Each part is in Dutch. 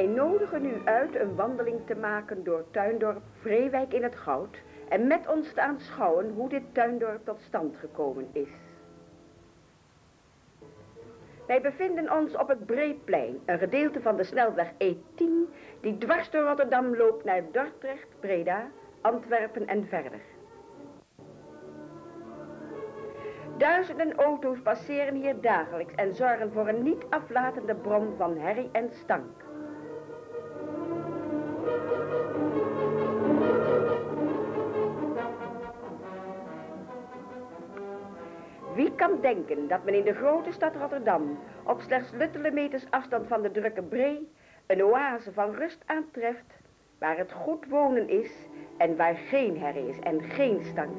nodigen u uit een wandeling te maken door tuindorp Vreewijk in het Goud en met ons te aanschouwen hoe dit tuindorp tot stand gekomen is. Wij bevinden ons op het Breeplein, een gedeelte van de snelweg E10 die dwars door Rotterdam loopt naar Dordrecht, Breda, Antwerpen en verder. Duizenden auto's passeren hier dagelijks en zorgen voor een niet aflatende bron van herrie en stank. Wie kan denken dat men in de grote stad Rotterdam, op slechts luttele meters afstand van de drukke Bree, een oase van rust aantreft, waar het goed wonen is en waar geen herrie is en geen stank.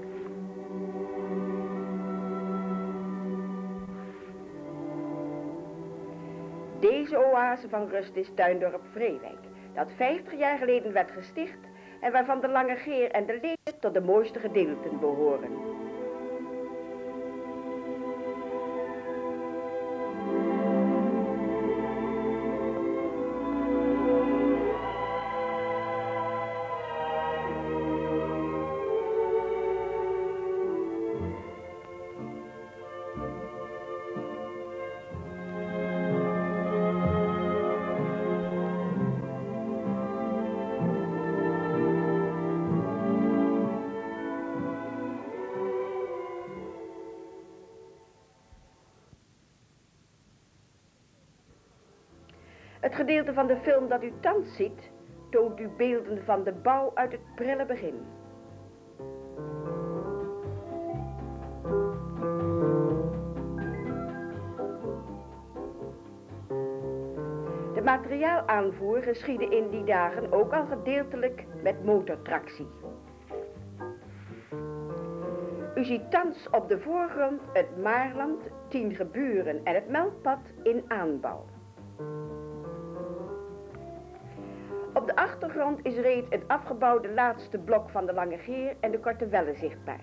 Deze oase van rust is tuindorp Vreewijk, dat 50 jaar geleden werd gesticht en waarvan de Lange Geer en de Leede tot de mooiste gedeelten behoren. Het gedeelte van de film dat u thans ziet, toont u beelden van de bouw uit het prille begin. De materiaalaanvoer geschiedde in die dagen ook al gedeeltelijk met motortractie. U ziet thans op de voorgrond het Maarland, 10 Geburen en het Melkpad in aanbouw. Op de achtergrond is reeds het afgebouwde laatste blok van de Lange Geer en de Korte Welle zichtbaar.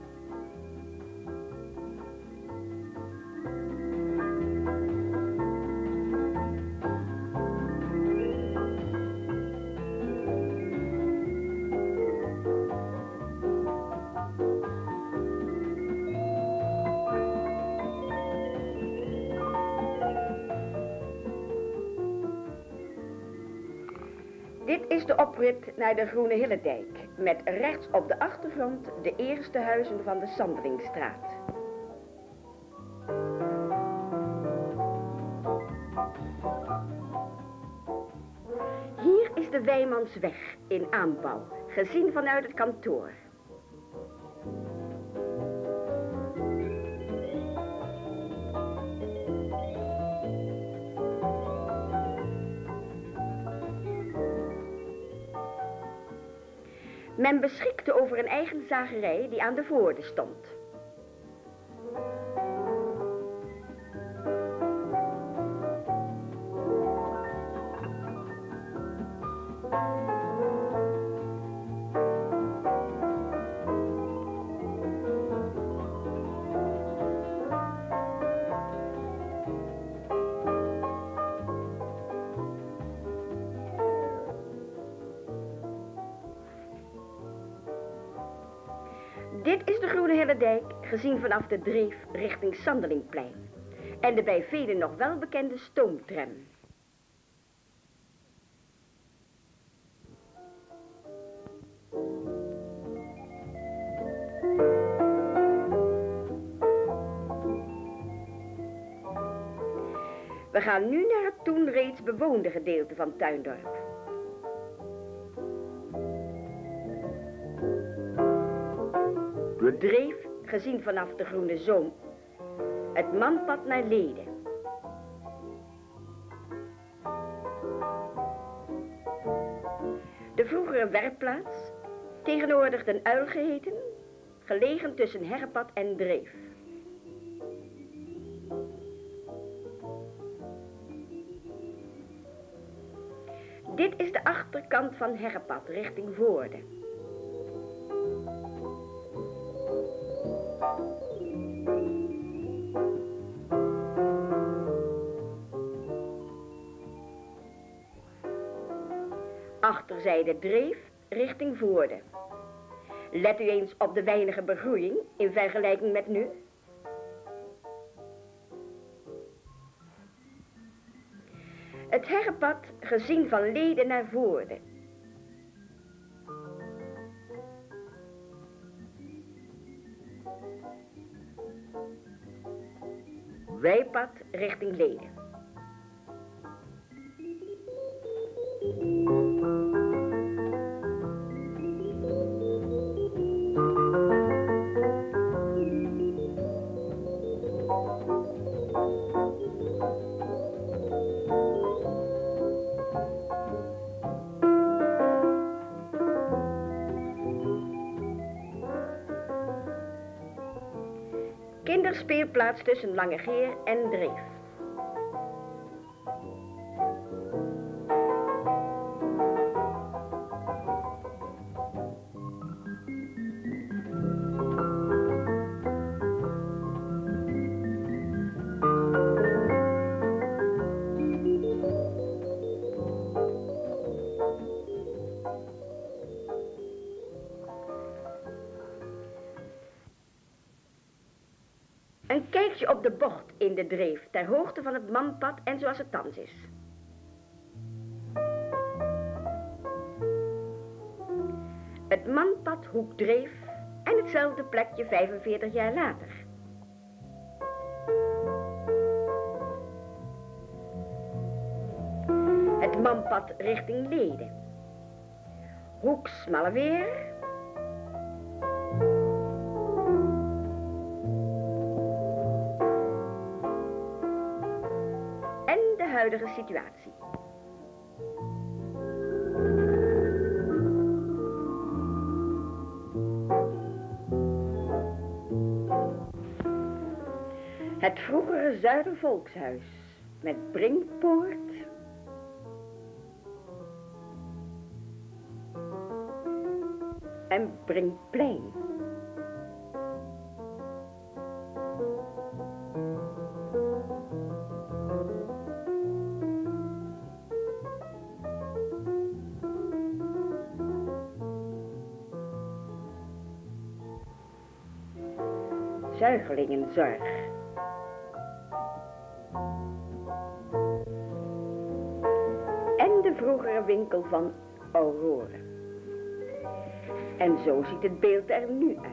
Dit is de oprit naar de Groene Hillendijk, met rechts op de achtergrond de eerste huizen van de Sandelingstraat. Hier is de Wijmansweg in aanbouw, gezien vanuit het kantoor. Men beschikte over een eigen zagerij die aan de voorde stond. Dit is de Groene Hillendijk, gezien vanaf de Dreef richting Sandelingplein. En de bij velen nog wel bekende stoomtram. We gaan nu naar het toen reeds bewoonde gedeelte van Tuindorp. De Dreef, gezien vanaf de Groene Zoom. Het Manpad naar Leden. De vroegere werkplaats, tegenwoordig Den Uil geheten, gelegen tussen Herrepad en Dreef. Dit is de achterkant van Herrepad richting Voorde. achterzijde dreef richting Voorde. Let u eens op de weinige begroeiing in vergelijking met nu. Het herpad gezien van Leden naar Voorde. Wijpad richting Leden. Kinderspeelplaats tussen Langegeer en Dreef. Een kijkje op de bocht in de Dreef, ter hoogte van het manpad en zoals het thans is. Het manpad Hoek Dreef en hetzelfde plekje 45 jaar later. Het manpad richting Leden. Hoek Smalleweer. Huidige situatie. Het vroegere Zuidervolkshuis met Brinkpoort en Brinkplein. Zuigelingenzorg. En de vroegere winkel van Aurore. En zo ziet het beeld er nu uit.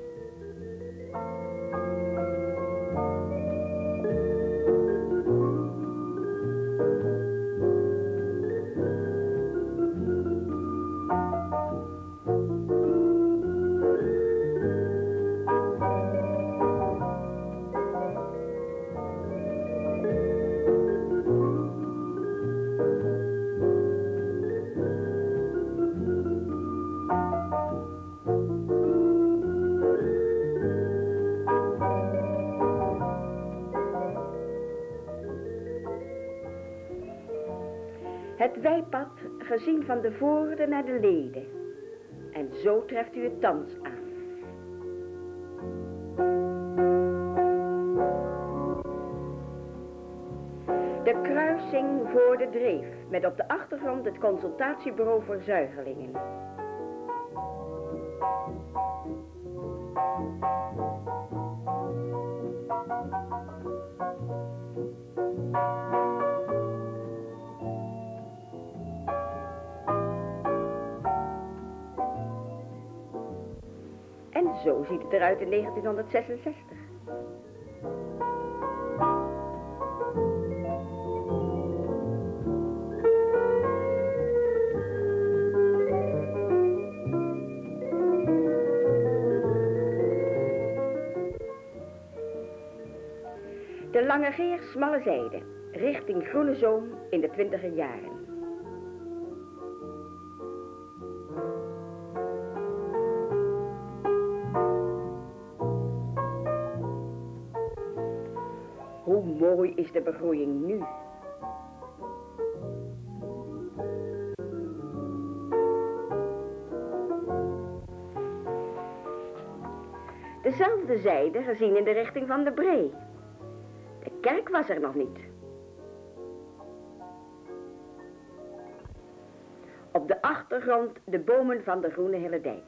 Het wijpad gezien van de Voorde naar de Leden. En zo treft u het thans aan. De kruising voor de Dreef, met op de achtergrond het consultatiebureau voor zuigelingen. En zo ziet het eruit in 1966. De Langegeer smalle zijde, richting Groene Zoom in de 20er jaren. Hoe mooi is de begroeiing nu. Dezelfde zijde gezien in de richting van de Bree. De kerk was er nog niet. Op de achtergrond de bomen van de Groene Hillendijk.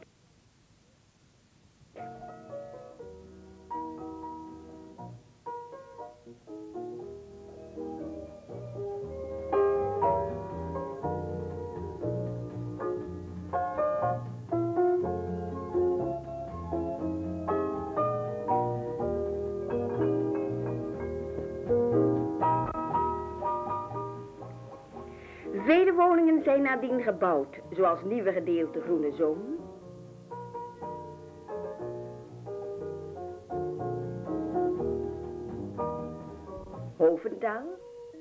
Vele woningen zijn nadien gebouwd, zoals nieuwe gedeelte Groene Zoom, Hovendaal,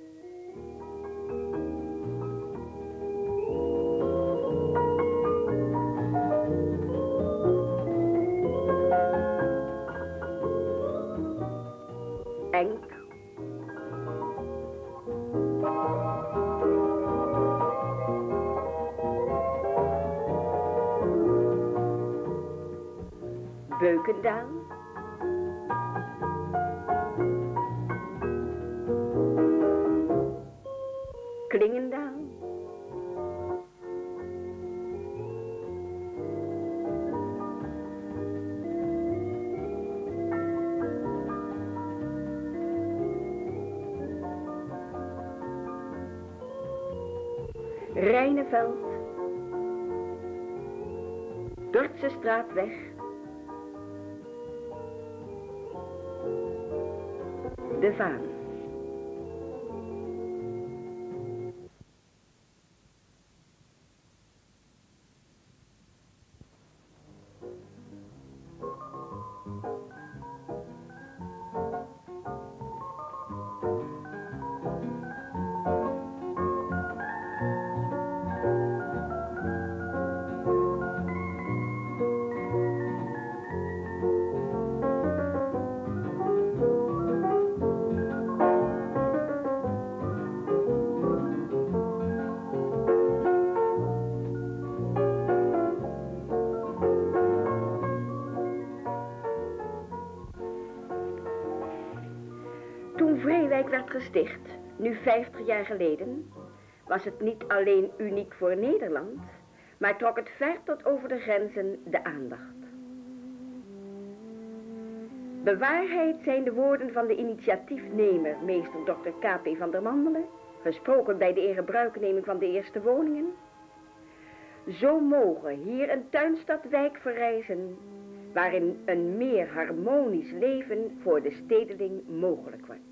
Enk, Beukendaal, Klingendaal, Rijneveld, Dordtse Straatweg, De Vaan. Toen Vreewijk werd gesticht, nu 50 jaar geleden, was het niet alleen uniek voor Nederland, maar trok het ver tot over de grenzen de aandacht. Bewaarheid zijn de woorden van de initiatiefnemer, meester Dr. K.P. van der Mandelen, gesproken bij de ingebruikneming van de eerste woningen. Zo mogen hier een tuinstadwijk verrijzen, waarin een meer harmonisch leven voor de stedeling mogelijk wordt.